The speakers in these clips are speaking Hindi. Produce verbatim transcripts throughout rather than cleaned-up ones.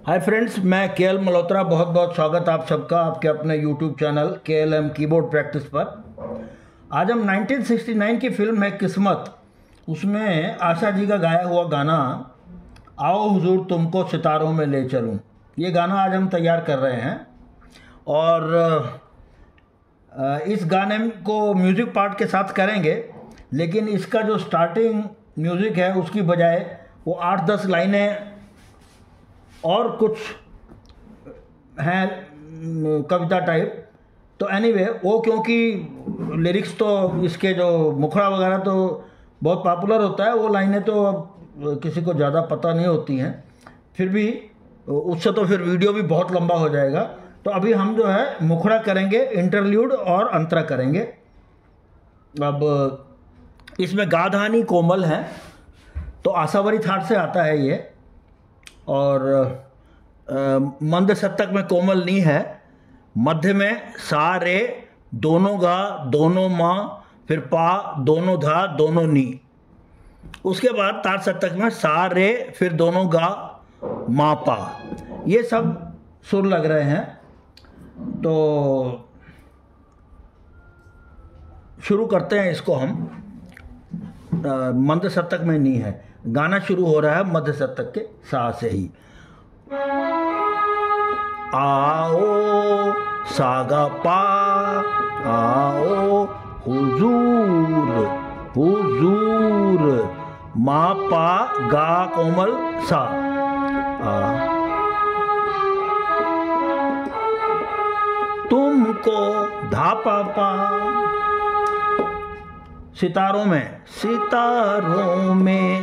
हाय फ्रेंड्स, मैं के एल मल्होत्रा। बहुत बहुत स्वागत आप सबका आपके अपने यूट्यूब चैनल के एल एम कीबोर्ड प्रैक्टिस पर। आज हम नाइनटीन सिक्सटी नाइन की फिल्म है किस्मत, उसमें आशा जी का गाया हुआ गाना आओ हुजूर तुमको सितारों में ले चलूं, ये गाना आज हम तैयार कर रहे हैं। और इस गाने को म्यूज़िक पार्ट के साथ करेंगे, लेकिन इसका जो स्टार्टिंग म्यूज़िक है उसकी बजाय वो आठ दस लाइनें और कुछ हैं कविता टाइप। तो एनीवे anyway, वो क्योंकि लिरिक्स तो इसके जो मुखड़ा वगैरह तो बहुत पॉपुलर होता है, वो लाइनें तो अब किसी को ज़्यादा पता नहीं होती हैं। फिर भी उससे तो फिर वीडियो भी बहुत लंबा हो जाएगा। तो अभी हम जो है मुखड़ा करेंगे, इंटरल्यूड और अंतरा करेंगे। अब इसमें गाधानी कोमल है, तो आशावरी थाट से आता है ये, और आ, मंद शतक में कोमल नी है। मध्य में सा रे दोनों गा दोनों माँ, फिर पा दोनों धा दोनों नी। उसके बाद तार शतक में सा रे फिर दोनों गा माँ पा। ये सब सुर लग रहे हैं। तो शुरू करते हैं इसको हम। आ, मंद शतक में नी है, गाना शुरू हो रहा है मध्य शतक के सा से ही। आओ सागा पा आओ हुजूर हुजूर मा पा गा कोमल सा। आ तुमको धा पा पा सितारों में सितारों में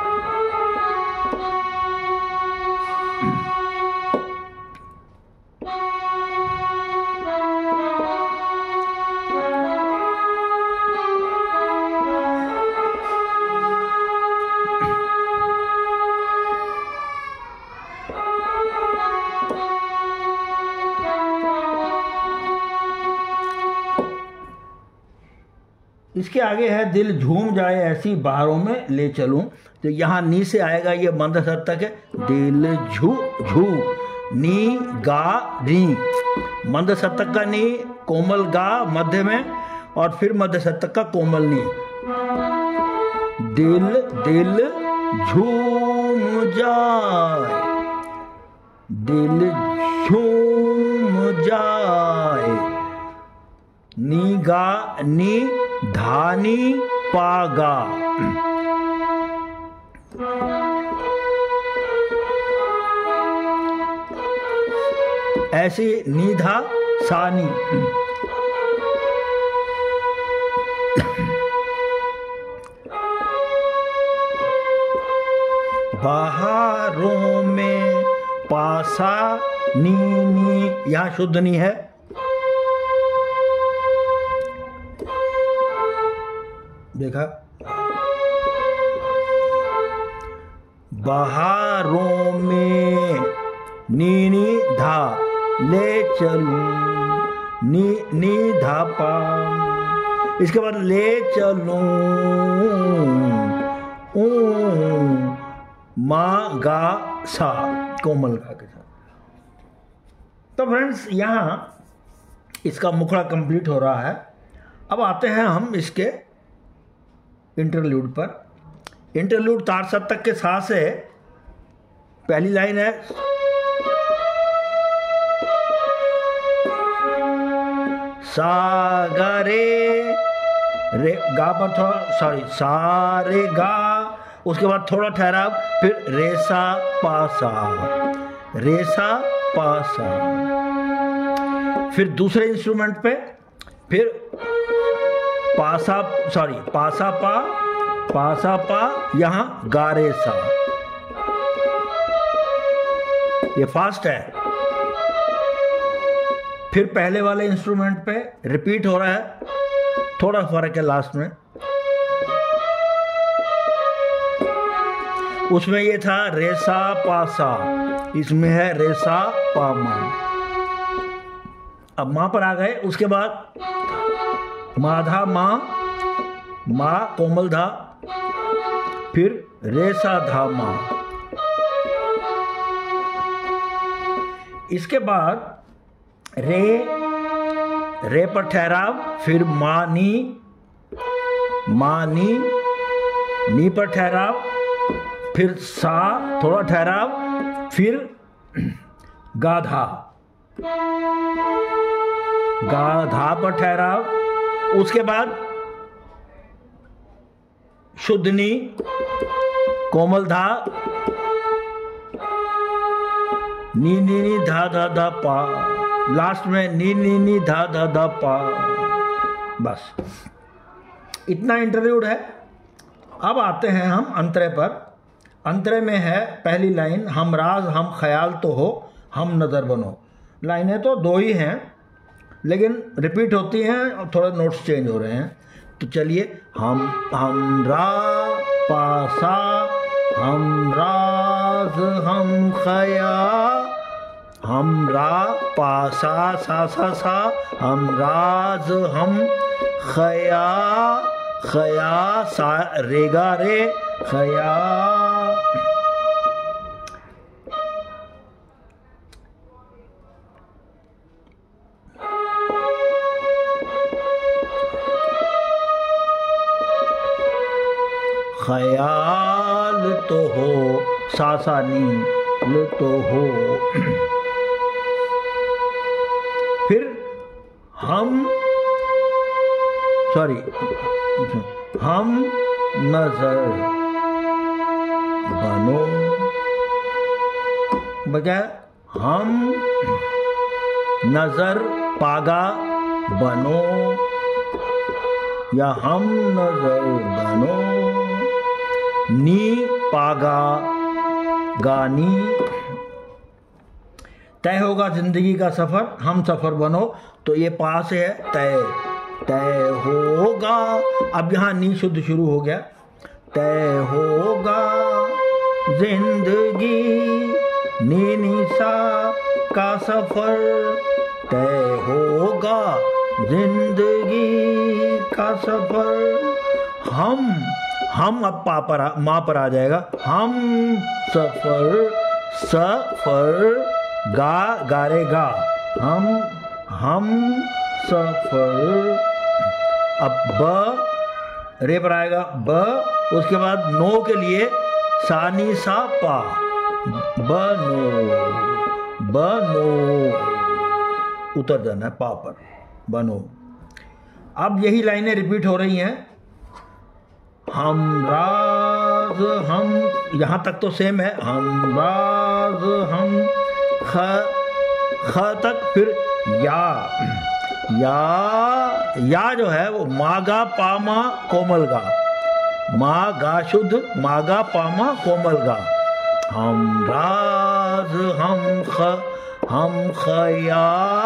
इसके आगे है दिल झूम जाए ऐसी बहारों में ले चलूं। तो यहाँ नी से आएगा, ये मंद शतक है। दिल झू झू नी गा री, मंद शतक का नी, कोमल गा मध्य में, और फिर मध्य शतक का कोमल नी। दिल दिल झूम जाए दिल झूम जाए नी गा नी धानी पागा। ऐसी निधा सानी। बहारों में पासा नी नी, यहां शुद्ध नी है। देखा, बहारों में नी नी धा ले चलूं नी नी धा पा। इसके बाद ले चलूं ऊ मा गा सा, कोमल गा के साथ। तो फ्रेंड्स, यहाँ इसका मुखड़ा कंप्लीट हो रहा है। अब आते हैं हम इसके इंटरल्यूड पर। इंटरल्यूड तार शतक के सा से पहली लाइन है सा गा रे रे गा पर थोड़ा सॉरी सा रे गा, उसके बाद थोड़ा ठहराव, फिर रे सा पा सा रे सा पा सा। फिर दूसरे इंस्ट्रूमेंट पे फिर पासा सॉरी पासा पा पासा पा, यहां गारे सा। ये फास्ट है। फिर पहले वाले इंस्ट्रूमेंट पे रिपीट हो रहा है, थोड़ा फर्क है लास्ट में। उसमें ये था रेसा पासा, इसमें है रेसा पा मा। अब मां पर आ गए। उसके बाद माधा मां, मां कोमल धा, फिर रेसा धा मां। इसके बाद रे, रे पर ठहराव, फिर मानी, मानी, नी पर ठहराव, फिर सा थोड़ा ठहराव, फिर गाधा, गाधा पर ठहराव, उसके बाद शुद्धनी, कोमल धा, नी नी नी धा धा धा पा, लास्ट में नी नी नी धा धा धा पा। बस इतना इंटरव्यूड है। अब आते हैं हम अंतरे पर। अंतरे में है पहली लाइन, हम राज हम ख्याल तो हो, हम नज़र बनो। लाइनें तो दो ही हैं लेकिन रिपीट होती हैं और थोड़े नोट्स चेंज हो रहे हैं। तो चलिए, हम हम रा पासा, हम राज हम खया, हम रा पासा सा सा सा, हम राज हम खया, खया सा रेगा रे, खया। ख्याल तो हो, सासानी ल तो हो। फिर हम, सॉरी, हम नजर बनो, बजाय हम नजर पागा बनो, या हम नजर बनो, नी पागा गानी। तय होगा जिंदगी का सफर, हम सफर बनो। तो ये पास है तय, तय होगा। अब यहाँ नी शुद्ध शुरू हो गया। तय होगा जिंदगी नी नी सा का सफर, तय होगा जिंदगी का सफर। हम हम अब पा पर आ, माँ पर आ जाएगा। हम सफर, सफर गा गारे गा, हम हम सफर। अब ब रे पर आएगा ब, उसके बाद नो के लिए सानी सा पा, बनो, बनो उतर जाना है पा पर, बनो। अब यही लाइनें रिपीट हो रही हैं। हम राज हम, यहाँ तक तो सेम है, हम राज हम ख, ख तक, फिर या, या या जो है वो मागा पामा कोमल गा, मागा शुद्ध, मागा पामा कोमल गा। हम राज हम ख, हम खया,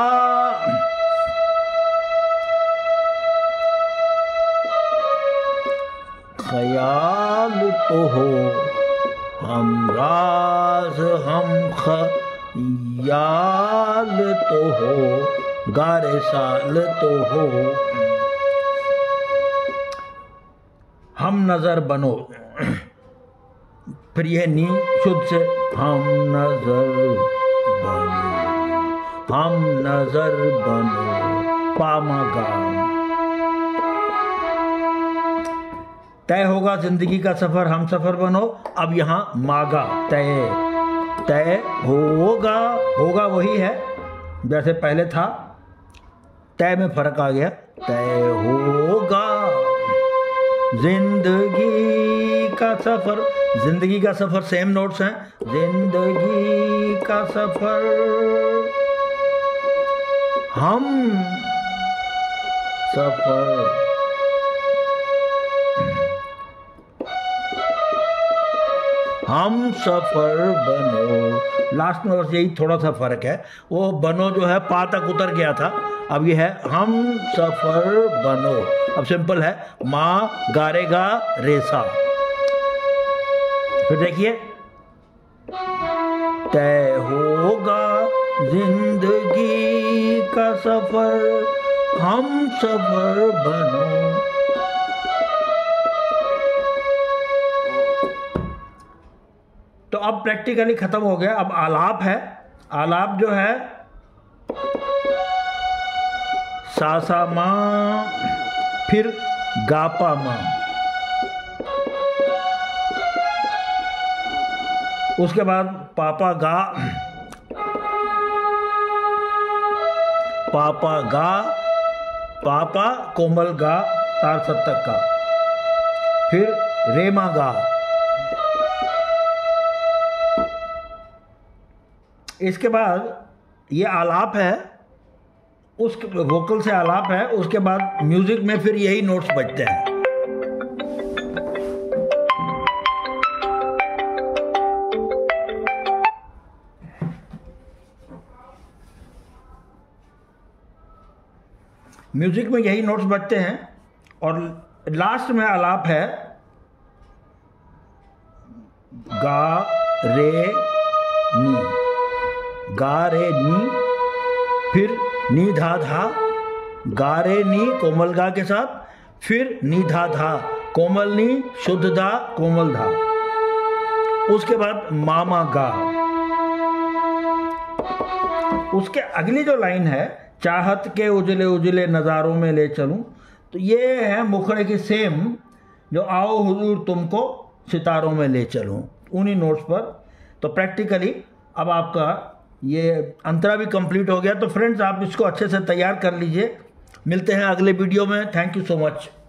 ख्याल तो हो, हम राज हम खयाल तो हो, गारे साल तो हो। हम नजर बनो, फिर यह नी शुद्ध से, हम नजर बनो, हम नजर बनो, पामगा। तय होगा जिंदगी का सफर, हम सफर बनो। अब यहाँ मागा, तय, तय होगा, होगा वही है जैसे पहले था, तय में फर्क आ गया। तय होगा जिंदगी का सफर, जिंदगी का सफर सेम नोट्स हैं। जिंदगी का सफर हम सफर, हम सफर बनो। लास्ट में बस यही थोड़ा सा फर्क है, वो बनो जो है पा तक उतर गया था, अब ये है हम सफर बनो। अब सिंपल है, माँ गारेगा रेसा। फिर देखिए, तय होगा जिंदगी का सफर, हम सफर बनो। तो अब प्रैक्टिकली खत्म हो गया। अब आलाप है, आलाप जो है सा सा मा, फिर गा पा मा, उसके बाद पापा गा, पापा गा, पापा कोमल गा तार सप्तक का, फिर रेमा गा। इसके बाद ये आलाप है, उस वोकल से आलाप है, उसके बाद म्यूजिक में फिर यही नोट्स बजते हैं। म्यूजिक में यही नोट्स बजते हैं और लास्ट में आलाप है गा रे नी, गा रे नी, फिर नी धा धा, गा रे नी कोमल गा के साथ, फिर नी धा धा, कोमल नी, शुद्ध धा, कोमल धा, उसके बाद मामा गा। उसके अगली जो लाइन है चाहत के उजले उजले नज़ारों में ले चलूं, तो ये है मुखड़े की सेम जो आओ हुजूर तुमको सितारों में ले चलूं, उन्हीं नोट्स पर। तो प्रैक्टिकली अब आपका ये अंतरा भी कंप्लीट हो गया। तो फ्रेंड्स आप इसको अच्छे से तैयार कर लीजिए। मिलते हैं अगले वीडियो में। Thank you so much.